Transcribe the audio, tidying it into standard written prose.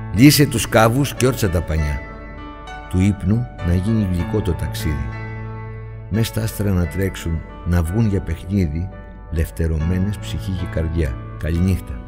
Λύσε τους κάβους και όρτσα τα πανιά. Του ύπνου να γίνει γλυκό το ταξίδι. Μες στα άστρα να τρέξουν, να βγουν για παιχνίδι, λευτερωμένες ψυχή και καρδιά. Καληνύχτα.